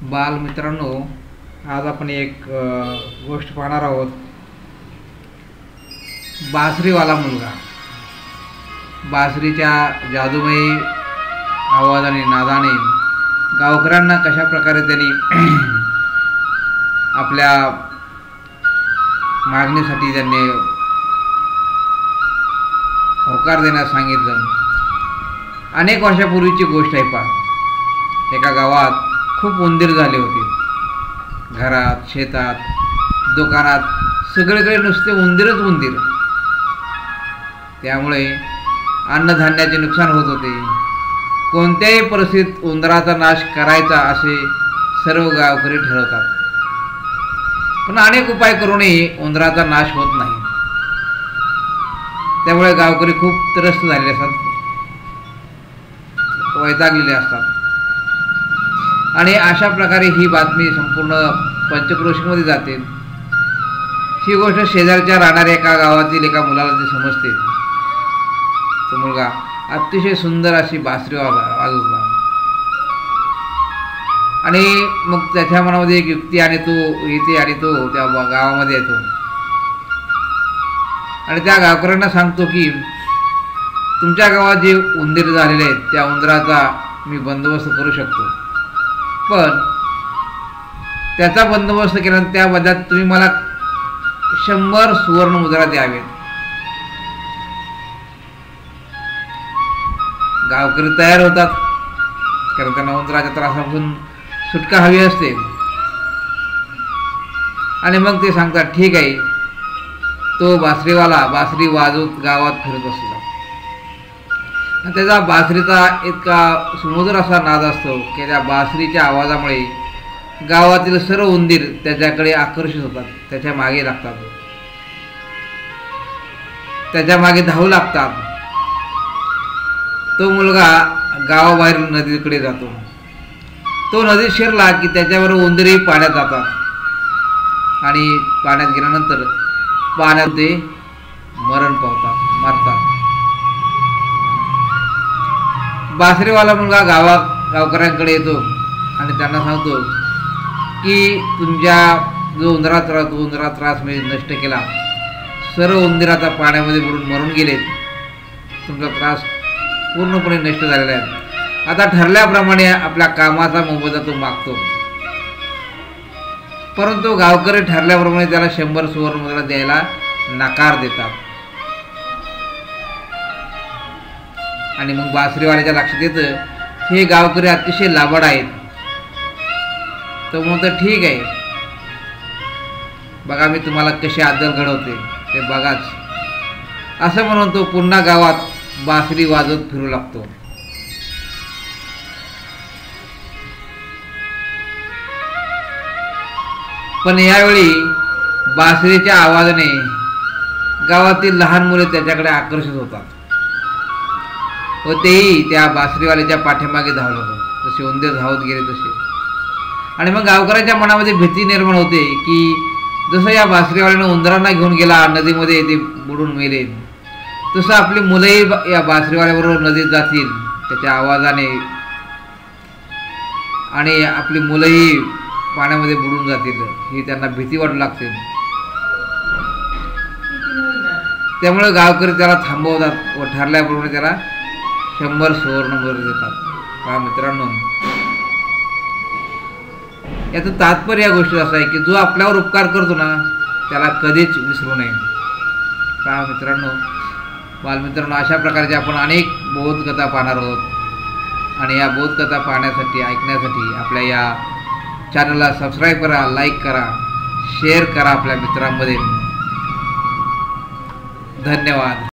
बालमित्रांनो, आज आपण एक गोष्ट पाहणार आहोत. बासरीवाला मुलगा. बासरीच्या जादूमयी आवाजाने, नादाने गावकऱ्यांना कशा प्रकारे त्यांनी आपल्या मागणीसाठी त्यांनी होकार देण्यास सांगितलं. अनेक वर्षापूर्वीची गोष्ट आहे. एका गावात खूप उंदीर झाले होते. घरात, शेतात, दुकानात सगळीकडे नुसते उंदीरच उंदीर. त्यामुळे अन्नधान्याचे नुकसान होत होते. कोणत्याही परिस्थितीत उंदराचा नाश करायचा असे सर्व गावकरी ठरवतात. पण अनेक उपाय करूनही उंदराचा नाश होत नाही. त्यामुळे गावकरी खूप त्रस्त झालेले असतात, वैतागलेले असतात. आणि अशा प्रकारे ही बातमी संपूर्ण पंचक्रोशीमध्ये जाते. ही गोष्ट शेजारच्या राहणाऱ्या एका गावातील एका मुलाला ती समजते. तो मुलगा अतिशय सुंदर अशी बासरी वाजवला आणि मग त्याच्या मनामध्ये एक युक्ती आणि तो येते आणि तो त्या गावामध्ये येतो आणि त्या गावकऱ्यांना सांगतो की तुमच्या गावात जे उंदीर झालेले आहेत त्या उंदराचा मी बंदोबस्त करू शकतो. पण त्याचा बंदोबस्त केल्यानंतर त्या बदल्यात तुम्ही मला 100 सुवर्ण मुद्रा द्यावेत. गावकरी तयार होतात, कारण त्यांना उंदराच्या त्रासापासून सुटका हवी असते. आणि मग ते सांगतात ठीक आहे. तो बासरीवाला बासरी वाजवत गावात फिरत असतो. त्याचा बासरीचा इतका सुमधुर असा नाद असतो की त्या बासरीच्या आवाजामुळे गावातील सर्व उंदीर त्याच्याकडे आकर्षित होतात, त्याच्या मागे लागतात, त्याच्या मागे धावू लागतात. तो मुलगा गावाबाहेर नदीकडे जातो. तो नदीत शिरला की त्याच्याबरोबर उंदीरही पाण्यात जातात आणि पाण्यात गेल्यानंतर पाण्यात ते मरण पावतात, मरतात. बासरीवाला मुलगा गावकऱ्यांकडे येतो आणि त्यांना सांगतो की तुमच्या जो उंदरा त्रास मी नष्ट केला, सर्व उंदीर आता पाण्यामध्ये बुडून मरून गेलेत. तुमचा त्रास पूर्णपणे नष्ट झालेला आहे. आता ठरल्याप्रमाणे आपल्या कामाचा मोबदला तो मागतो. परंतु गावकरी ठरल्याप्रमाणे त्याला 100 सुवर्ण मुद्रा द्यायला नकार देतात. आणि मग बासरीवाल्याच्या लक्षात येतं हे गावकरी अतिशय लाबाड आहेत. तो म्हणतो ठीक आहे, बघा मी तुम्हाला कशी अद्दल घडवते ते बघाच. असं म्हणून तो पुन्हा गावात बासरी वाजवत फिरू लागतो. पण यावेळी बासरीच्या आवाजाने गावातील लहान मुले त्याच्याकडे आकर्षित होतात व तेही त्या बासरीवाल्याच्या पाठीमागे धावत होते, जसे उंदीर धावत गेले तसे. आणि मग गावकऱ्याच्या मनामध्ये भीती निर्माण होते की जसं या बासरीवाल्यानं उंदरांना घेऊन गेला, नदीमध्ये ते बुडून मेले, तसं आपली मुलंही या बासरीवाल्याबरोबर नदीत जातील त्याच्या आवाजाने आणि आपली मुलंही पाण्यामध्ये बुडून जातील, ही त्यांना भीती वाटू लागते. त्यामुळे गावकरी त्याला थांबवतात व ठरल्याप्रमाणे त्याला 100 सुवर्ण मुद्रा देतात. पहा मित्रांनो, याचं तात्पर्य या गोष्टी असं आहे की जो आपल्यावर उपकार करतो ना त्याला कधीच विसरू नये. पहा मित्रांनो, बालमित्रांनो, अशा प्रकारचे आपण अनेक बोधकथा पाहणार आहोत. आणि या बोधकथा पाहण्यासाठी, ऐकण्यासाठी आपल्या या चॅनलला सबस्क्राईब करा, लाईक करा, शेअर करा आपल्या मित्रांमध्ये. धन्यवाद.